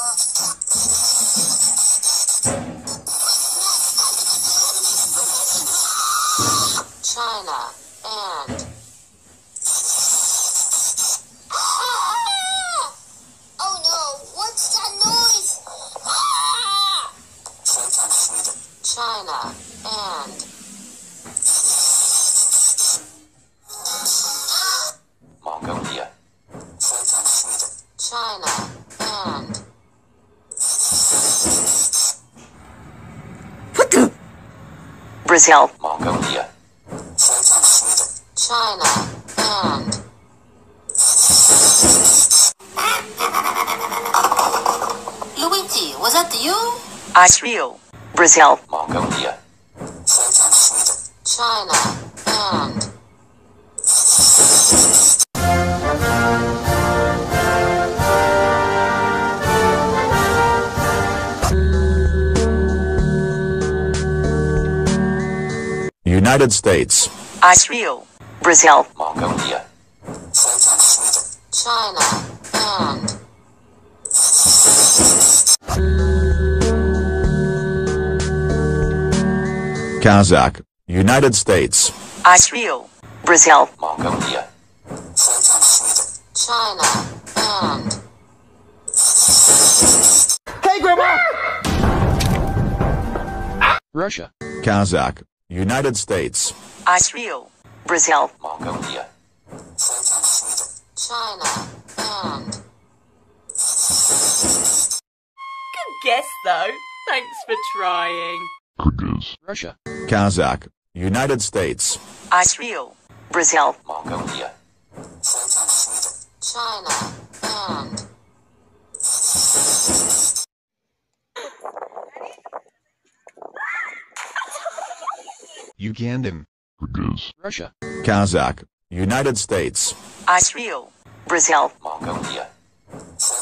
China and oh no, what's that noise? China and Mongolia, China and Brazil, Mongolia, China and Luigi, was that you? Israel, Brazil, Mongolia, China and United States, Israel, Brazil, Mongolia, China and Kazakh, United States, Israel, Brazil, Mongolia, China and Hey, Grandma! Russia, Kazakh, United States, Israel, Brazil, Mongolia, China and Good guess, though. Thanks for trying. Russia, Kazakh, United States, Israel, Brazil, Mongolia, China and Ugandan, Russia, Kazakh, United States, Israel, Brazil, Mongolia,